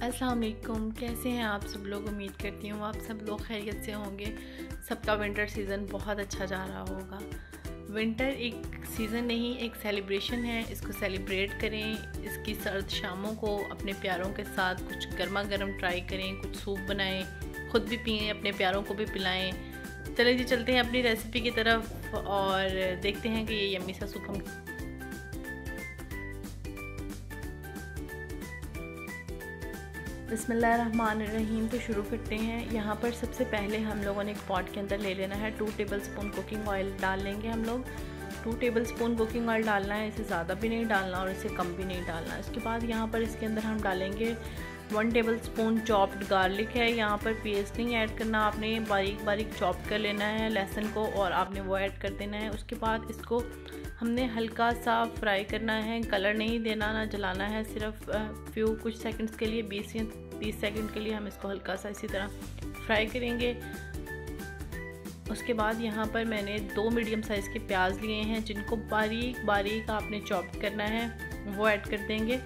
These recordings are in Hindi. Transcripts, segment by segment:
अस्सलाम वालेकुम। कैसे हैं आप सब लोग? उम्मीद करती हूँ आप सब लोग खैरियत से होंगे। सबका विंटर सीज़न बहुत अच्छा जा रहा होगा। विंटर एक सीज़न नहीं, एक सेलिब्रेशन है। इसको सेलिब्रेट करें। इसकी सर्द शामों को अपने प्यारों के साथ कुछ गर्मा गर्म ट्राई करें, कुछ सूप बनाएं, ख़ुद भी पिएं, अपने प्यारों को भी पिलाएं। चलें जी, चलते हैं अपनी रेसिपी की तरफ और देखते हैं कि ये यम्मी सा सूप हम बिस्मिल्लाहिर्रहमानिर्रहीम। तो शुरू करते हैं। यहाँ पर सबसे पहले हम लोगों ने एक पॉट के अंदर ले लेना है 2 टेबलस्पून कुकिंग ऑयल डाल लेंगे हम लोग। 2 टेबलस्पून कुकिंग ऑयल डालना है, इसे ज़्यादा भी नहीं डालना और इसे कम भी नहीं डालना। इसके बाद यहाँ पर इसके अंदर हम डालेंगे 1 टेबलस्पून चॉप्ड गार्लिक है। यहाँ पर पेस्ट नहीं ऐड करना, आपने बारीक बारीक चॉप कर लेना है लहसुन को और आपने वो ऐड कर देना है। उसके बाद इसको हमने हल्का सा फ्राई करना है, कलर नहीं देना, ना जलाना है, सिर्फ कुछ सेकंड्स के लिए 20 या 30 सेकंड के लिए हम इसको हल्का सा इसी तरह फ्राई करेंगे। उसके बाद यहाँ पर मैंने 2 मीडियम साइज़ के प्याज लिए हैं जिनको बारीक बारीक आपने चॉप करना है, वो ऐड कर देंगे।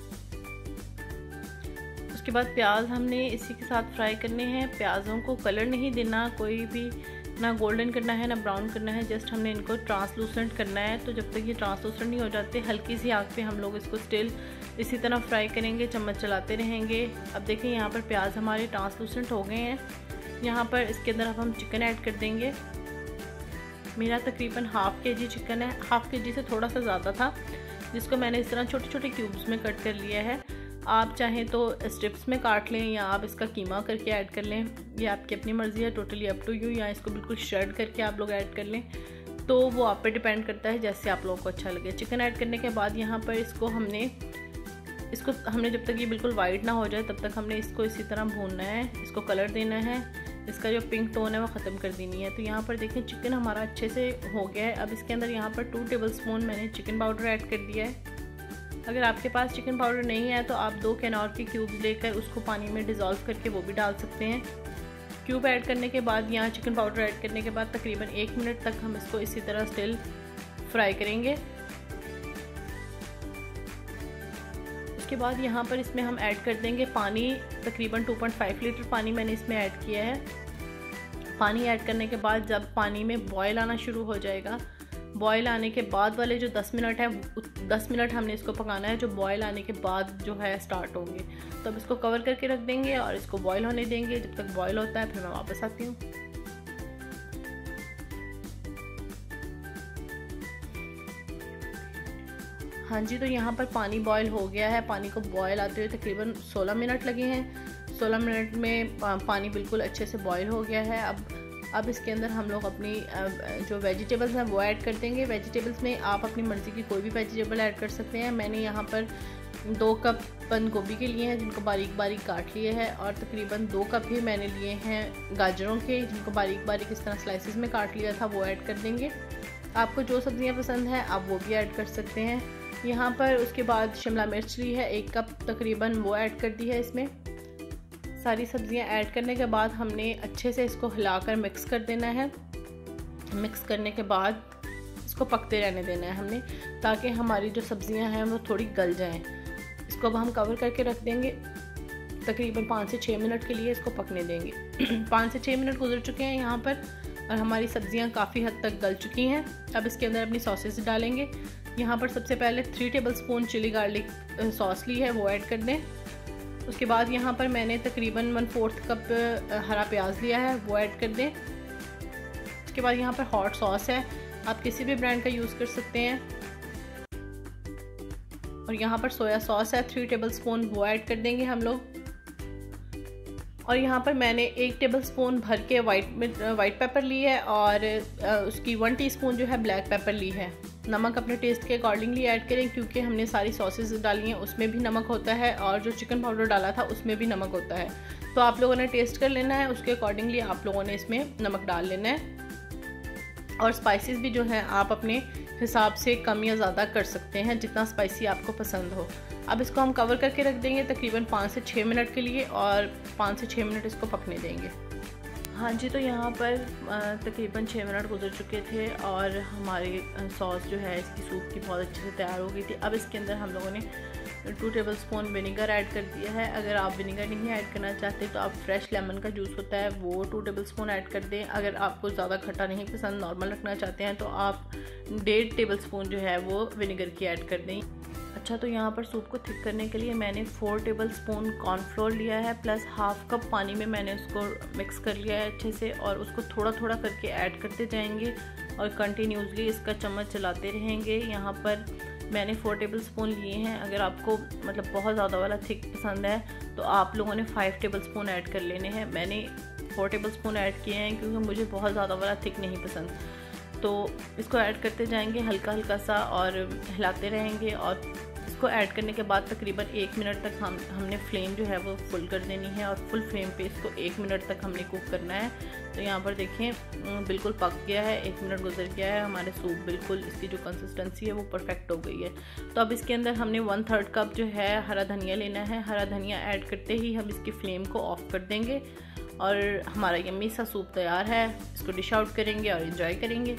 उसके बाद प्याज हमने इसी के साथ फ्राई करने हैं। प्याज़ों को कलर नहीं देना, कोई भी ना गोल्डन करना है ना ब्राउन करना है, जस्ट हमने इनको ट्रांसलूसेंट करना है। तो जब तक ये ट्रांसलूसेंट नहीं हो जाते हल्की सी आग पे हम लोग इसको स्टिल इसी तरह फ्राई करेंगे, चम्मच चलाते रहेंगे। अब देखें यहाँ पर प्याज हमारे ट्रांसलूसेंट हो गए हैं। यहाँ पर इसके अंदर अब हम चिकन ऐड कर देंगे। मेरा तकरीबन ½ kg चिकन है, ½ kg से थोड़ा सा ज़्यादा था, जिसको मैंने इस तरह छोटे छोटे क्यूब्स में कट कर लिया है। आप चाहें तो स्ट्रिप्स में काट लें या आप इसका कीमा करके ऐड कर लें, ये आपकी अपनी मर्ज़ी है, टोटली अप टू यू। या इसको बिल्कुल श्रेड करके आप लोग ऐड कर लें, तो वो आप पे डिपेंड करता है जैसे आप लोगों को अच्छा लगे। चिकन ऐड करने के बाद यहाँ पर इसको हमने जब तक ये बिल्कुल वाइट ना हो जाए तब तक हमने इसको इसी तरह भूनना है, इसको कलर देना है, इसका जो पिंक टोन है वो ख़त्म कर देनी है। तो यहाँ पर देखें चिकन हमारा अच्छे से हो गया है। अब इसके अंदर यहाँ पर 2 टेबलस्पून मैंने चिकन पाउडर ऐड कर दिया है। अगर आपके पास चिकन पाउडर नहीं है तो आप 2 केनौर के क्यूब्स लेकर उसको पानी में डिज़ोल्व करके वो भी डाल सकते हैं। क्यूब ऐड करने के बाद यहाँ चिकन पाउडर ऐड करने के बाद तकरीबन 1 मिनट तक हम इसको इसी तरह स्टिल फ्राई करेंगे। उसके बाद यहाँ पर इसमें हम ऐड कर देंगे पानी, तकरीबन 2.5 लीटर पानी मैंने इसमें ऐड किया है। पानी ऐड करने के बाद जब पानी में बॉयल आना शुरू हो जाएगा, बॉयल आने के बाद वाले जो 10 मिनट है, 10 मिनट हमने इसको पकाना है, जो बॉयल आने के बाद जो है स्टार्ट होंगे। तो अब इसको कवर करके रख देंगे और इसको बॉयल होने देंगे। जब तक बॉयल होता है फिर मैं वापस आती हूँ। हाँ जी, तो यहाँ पर पानी बॉयल हो गया है। पानी को बॉयल आते हुए तकरीबन 16 मिनट लगे हैं। 16 मिनट में पानी बिल्कुल अच्छे से बॉयल हो गया है। अब इसके अंदर हम लोग अपनी जो वेजिटेबल्स हैं वो ऐड कर देंगे। वेजिटेबल्स में आप अपनी मर्ज़ी की कोई भी वेजिटेबल ऐड कर सकते हैं। मैंने यहाँ पर 2 कप बंद गोभी के लिए हैं जिनको बारीक बारीक काट लिए है, और तकरीबन 2 कप ही मैंने लिए हैं गाजरों के जिनको बारीक बारीक इस तरह स्लाइसिस में काट लिया था, वो ऐड कर देंगे। आपको जो सब्ज़ियाँ पसंद हैं आप वो भी ऐड कर सकते हैं। यहाँ पर उसके बाद शिमला मिर्च ली है 1 कप तकरीबन, वो ऐड कर दी है इसमें। सारी सब्जियां ऐड करने के बाद हमने अच्छे से इसको हिलाकर मिक्स कर देना है। मिक्स करने के बाद इसको पकते रहने देना है हमने, ताकि हमारी जो सब्जियां हैं वो थोड़ी गल जाएं। इसको अब हम कवर करके रख देंगे, तकरीबन 5 से 6 मिनट के लिए इसको पकने देंगे। 5 से 6 मिनट गुजर चुके हैं यहाँ पर और हमारी सब्जियां काफ़ी हद तक गल चुकी हैं। अब इसके अंदर अपनी सॉसेस डालेंगे। यहाँ पर सबसे पहले 3 टेबलस्पून चिली गार्लिक सॉस ली है, वो ऐड कर दें। उसके बाद यहाँ पर मैंने तकरीबन 1/4 कप हरा प्याज लिया है, वो ऐड कर दें। उसके बाद यहाँ पर हॉट सॉस है, आप किसी भी ब्रांड का यूज़ कर सकते हैं। और यहाँ पर सोया सॉस है 3 टेबलस्पून, वो ऐड कर देंगे हम लोग। और यहाँ पर मैंने 1 टेबलस्पून भर के वाइट पेपर ली है और उसकी 1 टीस्पून जो है ब्लैक पेपर ली है। नमक अपने टेस्ट के अकॉर्डिंगली ऐड करें, क्योंकि हमने सारी सॉसेस डाली हैं उसमें भी नमक होता है और जो चिकन पाउडर डाला था उसमें भी नमक होता है। तो आप लोगों ने टेस्ट कर लेना है, उसके अकॉर्डिंगली आप लोगों ने इसमें नमक डाल लेना है। और स्पाइसेस भी जो हैं आप अपने हिसाब से कम या ज़्यादा कर सकते हैं, जितना स्पाइसी आपको पसंद हो। अब इसको हम कवर करके रख देंगे तकरीबन 5 से 6 मिनट के लिए और 5 से 6 मिनट इसको पकने देंगे। हाँ जी, तो यहाँ पर तकरीबन 6 मिनट गुजर चुके थे और हमारी सॉस जो है इसकी सूप की बहुत अच्छे से तैयार हो गई थी। अब इसके अंदर हम लोगों ने 2 टेबलस्पून विनेगर ऐड कर दिया है। अगर आप विनेगर नहीं ऐड करना चाहते तो आप फ्रेश लेमन का जूस होता है वो 2 टेबलस्पून ऐड कर दें। अगर आपको ज़्यादा खट्टा नहीं पसंद, नॉर्मल रखना चाहते हैं तो आप 1.5 टेबलस्पून जो है वो विनेगर की ऐड कर दें। अच्छा, तो यहाँ पर सूप को थिक करने के लिए मैंने 4 टेबलस्पून कॉर्नफ्लोर लिया है प्लस हाफ कप पानी में मैंने उसको मिक्स कर लिया है अच्छे से, और उसको थोड़ा थोड़ा करके ऐड करते जाएंगे और कंटिन्यूसली इसका चम्मच चलाते रहेंगे। यहाँ पर मैंने 4 टेबलस्पून लिए हैं। अगर आपको मतलब बहुत ज़्यादा वाला थिक पसंद है तो आप लोगों ने 5 टेबलस्पून ऐड कर लेने हैं। मैंने 4 टेबलस्पून ऐड किए हैं क्योंकि मुझे बहुत ज़्यादा वाला थिक नहीं पसंद। तो इसको ऐड करते जाएंगे हल्का हल्का सा और हिलाते रहेंगे, और इसको ऐड करने के बाद तकरीबन 1 मिनट तक हमने फ्लेम जो है वो फुल कर देनी है, और फुल फ्लेम पे इसको 1 मिनट तक हमने कुक करना है। तो यहाँ पर देखें बिल्कुल पक गया है, 1 मिनट गुजर गया है, हमारे सूप बिल्कुल इसकी जो कंसिस्टेंसी है वो परफेक्ट हो गई है। तो अब इसके अंदर हमने 1/3 कप जो है हरा धनिया लेना है। हरा धनिया ऐड करते ही हम इसकी फ्लेम को ऑफ कर देंगे और हमारा यम्मी सा सूप तैयार है। इसको डिश आउट करेंगे और इंजॉय करेंगे।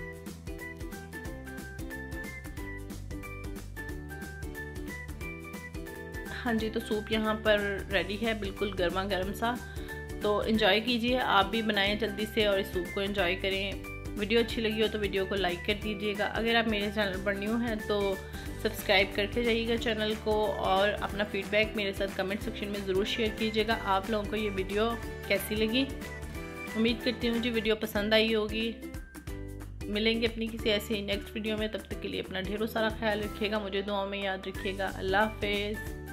हाँ जी, तो सूप यहाँ पर रेडी है, बिल्कुल गर्मा गर्म सा। तो एंजॉय कीजिए, आप भी बनाएं जल्दी से और इस सूप को एंजॉय करें। वीडियो अच्छी लगी हो तो वीडियो को लाइक कर दीजिएगा। अगर आप मेरे चैनल पर न्यू हैं तो सब्सक्राइब करके जाइएगा चैनल को, और अपना फीडबैक मेरे साथ कमेंट सेक्शन में ज़रूर शेयर कीजिएगा। आप लोगों को ये वीडियो कैसी लगी, उम्मीद करती हूँ जी वीडियो पसंद आई होगी। मिलेंगे अपनी किसी ऐसी नेक्स्ट वीडियो में, तब तक के लिए अपना ढेरों सारा ख्याल रखिएगा, मुझे दुआ में याद रखिएगा। अल्लाह हाफ़िज़।